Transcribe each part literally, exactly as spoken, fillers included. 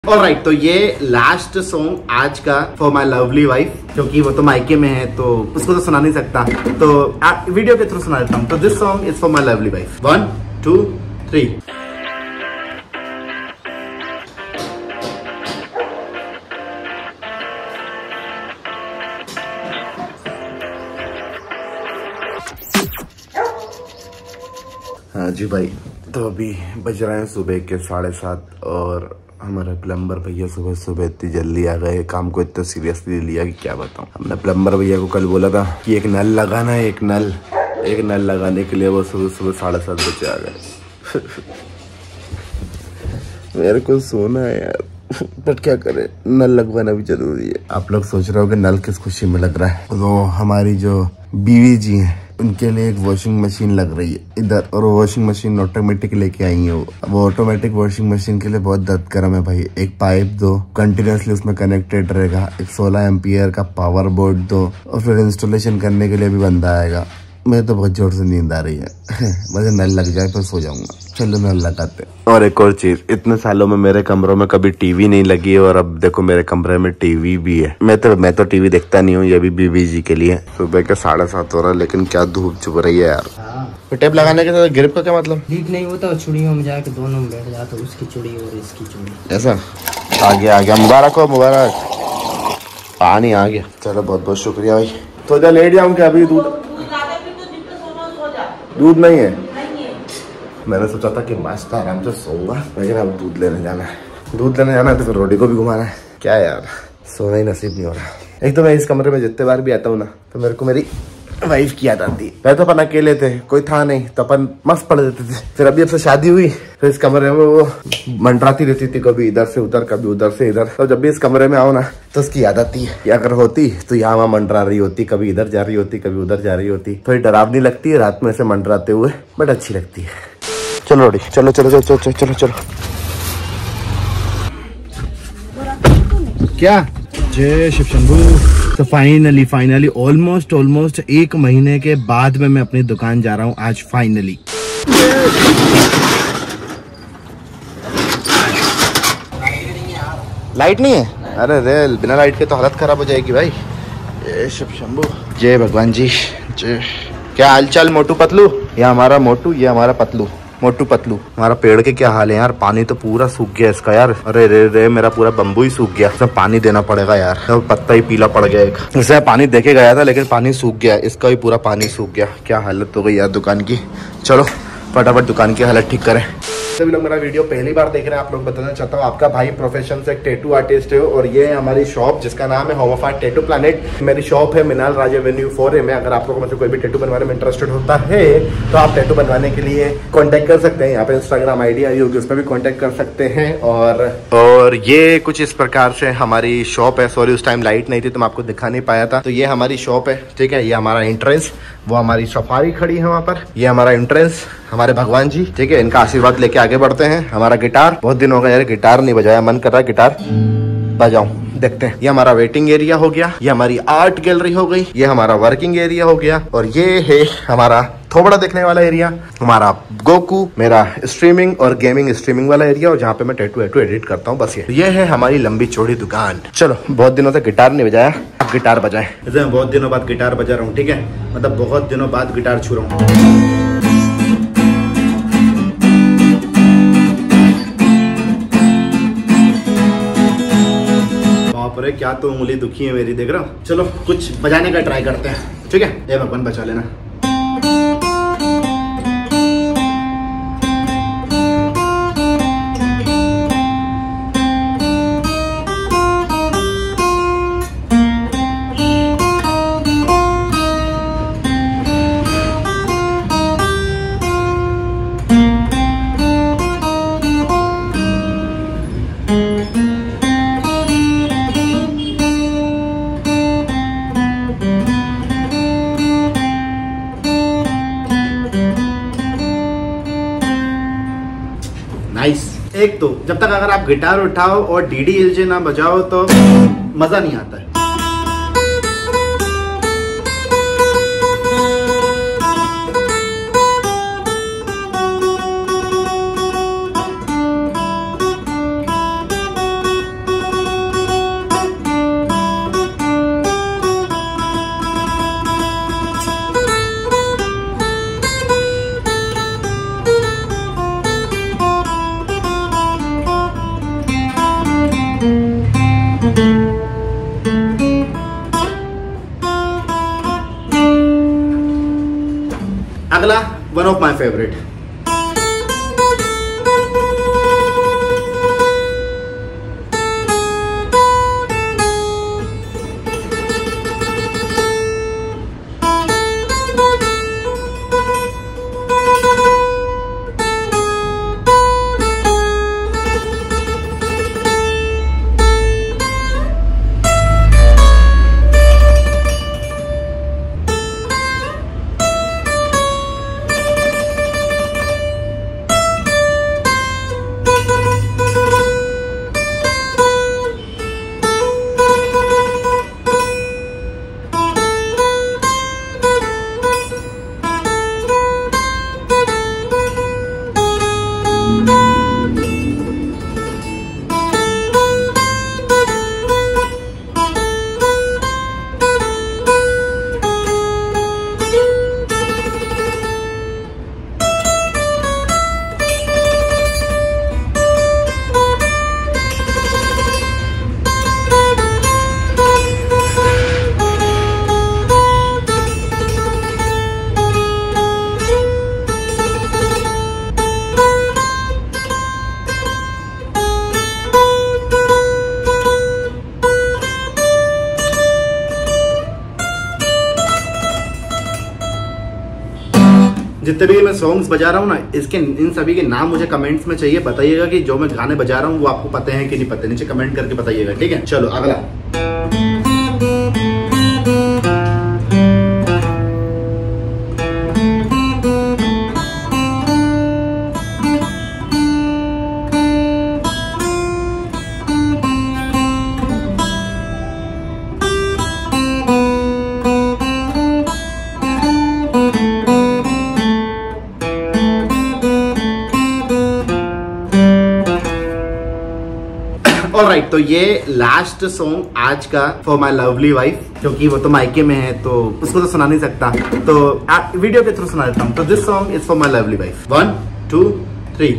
Alright right, तो ये last song आज का फॉर माई लवली वाइफ, क्योंकि वो तो मायके में है तो उसको तो सुना नहीं सकता, तो आ, वीडियो के थ्रू सुना देता हूँ। तो this song is for my lovely wife. One two three. हाँ जी भाई, तो अभी बज रहे हैं सुबह के साढ़े सात और हमारे प्लम्बर भैया सुबह सुबह इतनी जल्दी आ गए, काम को इतना सीरियसली लिया कि क्या बताऊं। हमने प्लम्बर भैया को कल बोला था कि एक नल लगाना है, एक नल एक नल लगाने के लिए वो सुबह सुबह साढ़े सात बजे आ गए। मेरे को सोना है यार, बट क्या करें, नल लगवाना भी जरूरी है। आप लोग सोच रहे हो कि नल किस खुशी में लग रहा है, तो हमारी जो बीवी जी हैं उनके लिए एक वॉशिंग मशीन लग रही है इधर, और वो वॉशिंग मशीन ऑटोमेटिक लेके आई है। वो वो ऑटोमेटिक वॉशिंग मशीन के लिए बहुत दर्द गर्म है भाई। एक पाइप दो, कंटिन्यूसली उसमें कनेक्टेड रहेगा, एक सोलह एम्पियर का पावर बोर्ड दो, और फिर इंस्टॉलेशन करने के लिए भी बंदा आएगा। मुझे तो बहुत जोर से नींद आ रही है। मुझे नल लग जाए तो सो जाऊंगा। चलो नल लगाते। और एक और चीज, इतने सालों में मेरे कमरों में कभी टीवी नहीं लगी और अब देखो मेरे कमरे में टीवी भी है। मैं तो मैं तो टीवी देखता नहीं हूँ, ये भी बीबी जी के लिए। सुबह के साढ़े सात हो रहा है, लेकिन क्या धूप चुभ रही है यार। हाँ। टेप लगाने के साथ ग्रिप का क्या मतलब? ग्रिप नहीं होता, चूड़ियों में जाके दोनों में बैठ जाता, उसकी चूड़ी और इसकी चूड़ी। ऐसा आ गया आ गया, मुबारक हो मुबारक। पानी आ गया। चलो बहुत बहुत शुक्रिया भाई। तो जा लेट जाऊँ क्या? अभी दूध दूध नहीं है? नहीं है। मैंने सोचा था कि मस्त आराम से सोऊंगा, लेकिन अब दूध लेने जाना है। दूध लेने जाना है तो फिर रोटी को भी घुमाना है। क्या यार, सोना ही नसीब नहीं हो रहा। एक तो मैं इस कमरे में जितने बार भी आता हूँ ना, तो मेरे को मेरी वाइफ की याद आती है। पहले तो अपन अकेले थे, कोई था नहीं, तो अपन मस्त पढ़ देते थे। फिर अभी अब से शादी हुई, फिर इस कमरे में वो मंडराती रहती थी, कभी इधर से उधर कभी उधर से इधर। तो जब भी इस कमरे में आओ ना तो उसकी याद आती है। या अगर होती तो यहाँ वहाँ मंडरा रही होती, कभी इधर जा रही होती कभी उधर जा रही होती। थोड़ी डरावनी लगती है रात में से मंडराते हुए, बट अच्छी लगती है। चलो रोडी, चलो चलो चलो चलो चलो चलो। क्या जय शिव शंभू। तो फाइनली फाइनली ऑलमोस्ट ऑलमोस्ट एक महीने के बाद में मैं अपनी दुकान जा रहा हूँ आज फाइनली। लाइट नहीं है? अरे रे, बिना लाइट के तो हालत खराब हो जाएगी भाई। जय शिव शंभू, जय भगवान जी जय। क्या हालचाल मोटू पतलू? ये हमारा मोटू, ये हमारा पतलू। मोटू पतलू, हमारा पेड़ के क्या हाल है यार? पानी तो पूरा सूख गया इसका यार। अरे रे रे, मेरा पूरा बम्बू ही सूख गया। सब पानी देना पड़ेगा यार, सब पत्ता ही पीला पड़ गया। एक इसे पानी देके गया था लेकिन पानी सूख गया, इसका भी पूरा पानी सूख गया। क्या हालत हो गई यार दुकान की। चलो फटाफट दुकान की हालत ठीक करें। सभी लोग मेरा वीडियो पहली बार देख रहे हैं, आप लोग बताना चाहता हूँ, आपका भाई प्रोफेशन से एक टैटू आर्टिस्ट है और ये है हमारी शॉप जिसका नाम है home of art tattoo planet. मेरी शॉप है मिनाल राज एवेन्यू फोर ए में। अगर आप लोगों में से कोई भी टैटू बनवाने में इंटरेस्टेड होता है तो आप टैटू बनवाने के लिए कांटेक्ट कर सकते हैं। यहाँ पे इंस्टाग्राम आईडी आई होगी, उस पर भी कांटेक्ट कर सकते हैं। और और ये कुछ इस प्रकार से हमारी शॉप है। सॉरी उस टाइम लाइट नहीं थी तो मैं आपको दिखा नहीं पाया था। तो ये हमारी शॉप है, ठीक है। ये हमारा एंट्रेंस, वो हमारी सफारी खड़ी है वहाँ पर। ये हमारा एंट्रेंस, हमारे भगवान जी, ठीक है। इनका आशीर्वाद लेके आगे बढ़ते हैं। हमारा गिटार, बहुत दिन हो गए यार गिटार नहीं बजाया, मन कर रहा है गिटार बजाऊं, देखते हैं। ये हमारा वेटिंग एरिया हो गया, ये हमारी आर्ट गैलरी हो गई, ये हमारा वर्किंग एरिया हो गया, और ये है हमारा थोबड़ा देखने वाला एरिया, हमारा गोकू, मेरा स्ट्रीमिंग और गेमिंग स्ट्रीमिंग वाला एरिया, और जहाँ पे मैं टैटू वैटू एडिट करता हूँ। बस ये ये है हमारी लंबी चौड़ी दुकान। चलो, बहुत दिनों से गिटार नहीं बजाया, अब गिटार बजाएं। जैसे मैं बहुत दिनों बाद गिटार बजा रहा हूँ, ठीक है, मतलब बहुत दिनों बाद गिटार छू रहा हूँ। अरे क्या तो उंगली दुखी है मेरी, देख रहा हूँ। चलो कुछ बजाने का ट्राई करते हैं, ठीक है। ये भगवान बचा लेना। नाइस। एक तो जब तक अगर आप गिटार उठाओ और डी डी एल जे ना बजाओ तो मजा नहीं आता है। One of my favourite. जितने भी मैं सॉन्ग्स बजा रहा हूँ ना, इसके इन सभी के नाम मुझे कमेंट्स में चाहिए। बताइएगा कि जो मैं गाने बजा रहा हूँ वो आपको पता है कि नहीं पता, नीचे कमेंट करके बताइएगा, ठीक है। चलो अगला। ऑलराइट, तो ये लास्ट सॉन्ग आज का फॉर माई लवली वाइफ, क्योंकि वो तो मायके में है तो उसको तो सुना नहीं सकता, तो आप वीडियो के थ्रू सुना देता हूँ। तो this song is for my lovely wife. One two three.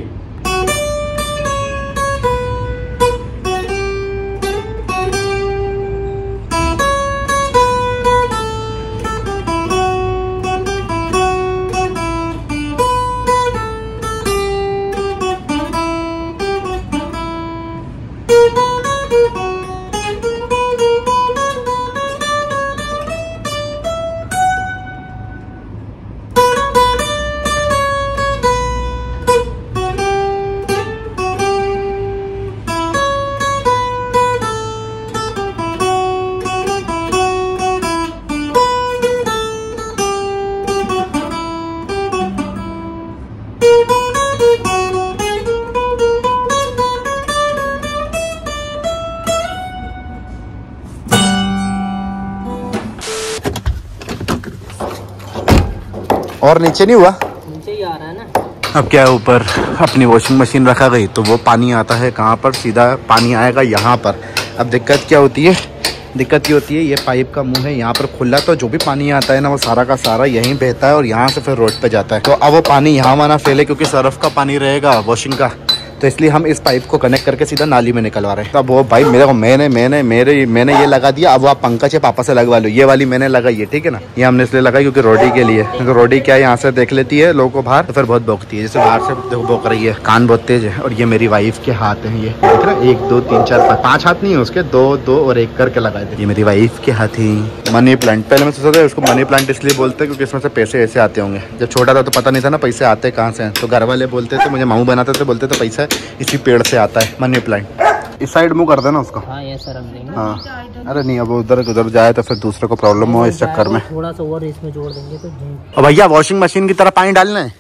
और नीचे नहीं हुआ, नीचे ही आ रहा है ना। अब क्या है, ऊपर अपनी वॉशिंग मशीन रखा गई तो वो पानी आता है कहाँ पर, सीधा पानी आएगा यहाँ पर। अब दिक्कत क्या होती है, दिक्कत ये होती है ये पाइप का मुंह है यहाँ पर खुला, तो जो भी पानी आता है ना वो सारा का सारा यहीं बहता है और यहाँ से फिर रोड पे जाता है। तो अब वो पानी यहाँ माना फैले, क्योंकि सर्फ का पानी रहेगा वॉशिंग का, तो इसलिए हम इस पाइप को कनेक्ट करके सीधा नाली में निकलवा रहे हैं। तो अब वो भाई मेरे को मैंने मैंने मेरे मैंने ये लगा दिया, अब वो आप पंकज है पापा से लगवा लो, ये वाली मैंने लगाई है, ठीक है ना। ये हमने इसलिए लगाई क्योंकि रोडी के लिए, क्योंकि रोडी क्या है यहाँ से देख लेती है लोगों को बाहर, तो फिर बहुत भौंकती है, जैसे बाहर से देखो भौंक रही है, कान बहुत तेज है। और ये मेरी वाइफ के हाथ है, ये देख रहे, एक दो तीन चार पाँच हाथ नहीं है उसके, दो दो और एक करके लगाए थे। ये मेरी वाइफ के हाथ ही मनी प्लांट। पहले मैं सोचा था उसको मनी प्लांट इसलिए बोलते क्योंकि इसमें से पैसे ऐसे आते होंगे। जब छोटा था तो पता नहीं था ना पैसे आते कहाँ से, तो घर वाले बोलते थे, मुझे माऊ बनाते थे, बोलते थे पैसा इसी पेड़ से आता है मनी प्लांट। इस साइड मुंह कर देना उसको। हाँ, ये सर हम देंगे। हाँ, अरे नहीं, अब उधर उधर जाए तो फिर दूसरे को प्रॉब्लम हो इस चक्कर में। थोड़ा सा और इसमें जोड़ देंगे तो। अब भैया वॉशिंग मशीन की तरह पानी डालना है,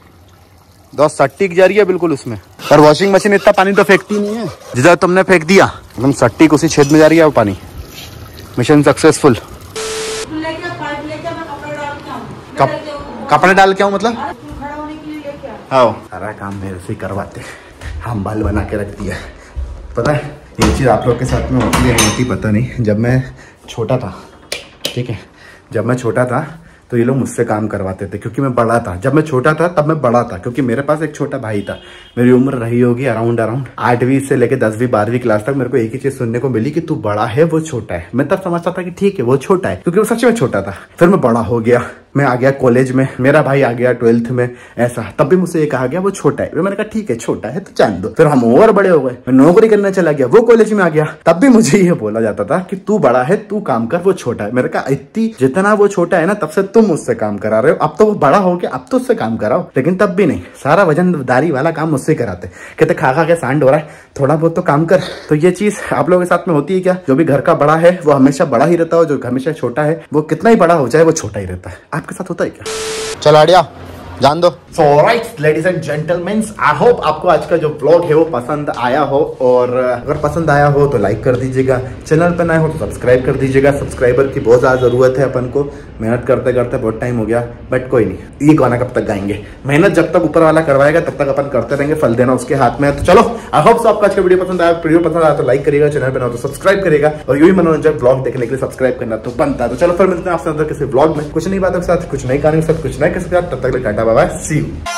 दो सट्टी जा रही है बिल्कुल उसमें, पर वॉशिंग मशीन इतना पानी तो फेंकती नहीं है जितना तुमने फेंक दिया, एकदम सट्टी उसी छेद में जा रही है वो पानी। Mission successful. कपड़े डाल के आऊँ मतलब? हाँ, सारा काम मेरे से करवाते, हम बाल बना के रख दिया। पता है ये चीज़ आप लोग के साथ में होती है नहीं होती पता नहीं। जब मैं छोटा था, ठीक है, जब मैं छोटा था तो ये लोग मुझसे काम करवाते थे क्योंकि मैं बड़ा था। जब मैं छोटा था तब मैं बड़ा था क्योंकि मेरे पास एक छोटा भाई था। मेरी उम्र रही होगी अराउंड अराउंड आठवीं से लेकर दसवीं बारहवीं क्लास तक मेरे को एक ही चीज सुनने को मिली कि तू बड़ा है वो छोटा है। मैं तब समझता था कि ठीक है वो छोटा है क्योंकि वो सच में छोटा था। फिर मैं बड़ा हो गया, मैं आ गया कॉलेज में, मेरा भाई आ गया ट्वेल्थ में, ऐसा तब भी मुझसे ये कहा गया वो छोटा है। मैंने कहा ठीक है छोटा है तो जान दो। फिर हम और बड़े हो गए, मैं नौकरी करने चला गया, वो कॉलेज में आ गया, तब भी मुझे ये बोला जाता था कि तू बड़ा है तू काम कर, वो छोटा है। मैंने कहा इतनी जितना वो छोटा है ना तब से तुम उससे काम करा रहे हो, अब तो वो बड़ा हो गया अब तो उससे काम कराओ। लेकिन तब भी नहीं, सारा वजनदारी वाला काम मुझसे कराते, कहते खा खा के सांड हो रहा है, थोड़ा बहुत तो काम कर। तो ये चीज आप लोगों के साथ में होती है क्या? जो भी घर का बड़ा है वो हमेशा बड़ा ही रहता है, जो हमेशा छोटा है वो कितना ही बड़ा हो जाए वो छोटा ही रहता है। आपके साथ होता है क्या? चल आड़िया जान दो। So right ladies and gentleman, I hope आपको आज का जो व्लॉग है वो पसंद आया हो, और अगर पसंद आया हो तो लाइक कर दीजिएगा, चैनल पर नए हो तो सब्सक्राइब कर दीजिएगा। सब्सक्राइबर की बहुत ज्यादा जरूरत है अपन को, मेहनत करते करते बहुत टाइम हो गया, बट कोई नहीं, ये गाना कब तक गाएंगे, मेहनत जब तक ऊपर वाला करवाएगा तब तक अपन करते रहेंगे, फल देना उसके हाथ में है। तो चलो आई होप आपको आज का वीडियो पसंद आया, वीडियो पसंद आया तो लाइक करिएगा, चैनल पर ना हो तो सब्सक्राइब करिएगा, और यही मनोरंजन ब्लॉग देखने के लिए सब्सक्राइब करना तो बनता है। तो चलो फिर मिलते हैं आपसे अंदर किसी ब्लॉग में, कुछ नई बातों के साथ, कुछ नई कहानी के साथ, कुछ नए के साथ, तब तक tata bye bye, see you.